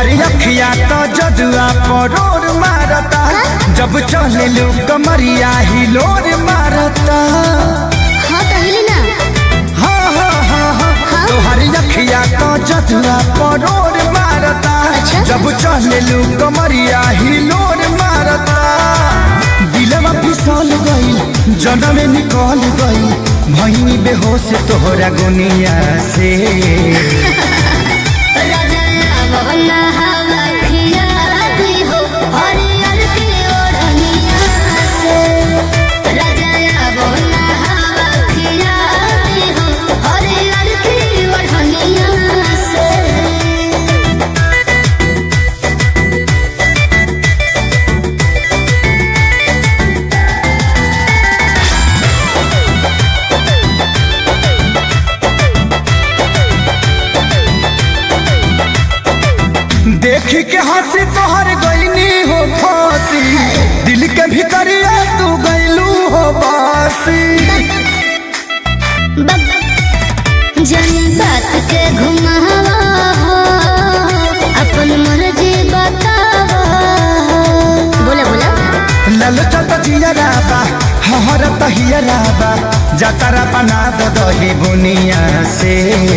तोहरी अखिया तो जजुआ परोर मारता, जब चले लू कमरिया हिलोर मारता। हाँ कहली ना। हाँ हाँ हाँ हाँ तोहरी अखिया तो जजुआ परोर मारता, जब चले लू कमरिया हिलोर मारता। दिलवा फिसल गई जनम में निकल गई, भईनी बेहोश तोहरा गुनिया से। देख के हंसी तोहर गईनी हो फांसी, दिल के भीतरिया तू गईलू हो बासी। जन बात के घुमावा हो, अपन मर्जी बतावा। बोला बोला ललचा तो जियरा बा हर तहियरा बा, जातरा बना दो दही बुनिया से।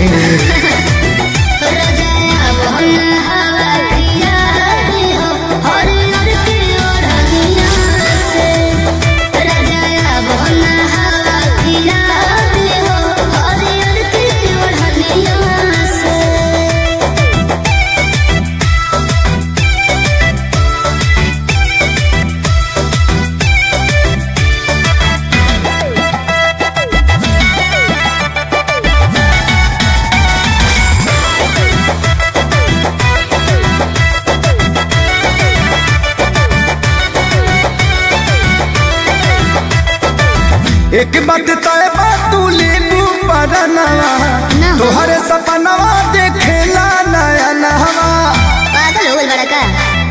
एक बात तय बा तू लेबू परनवा, तोहरे सपनवा देखेला नया नहवा। पागल हो गइल बड़ा का?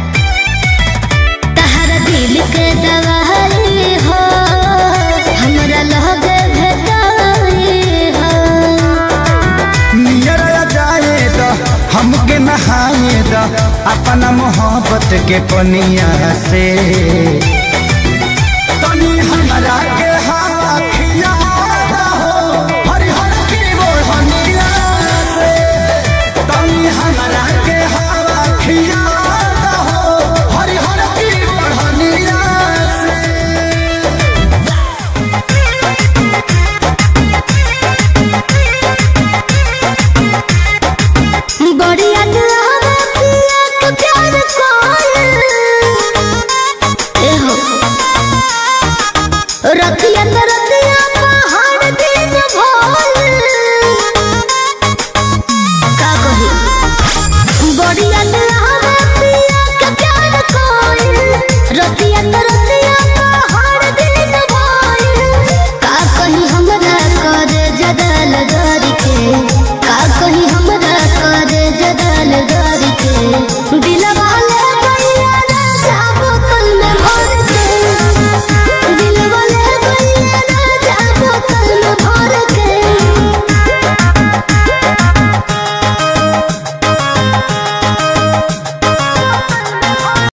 तहरा दिल के दवाई हो, हमरा लगे भेटाई हो। नियर जाए द हमके नहाए द, अपना मोहब्बत के पनिया से। तनी हमरा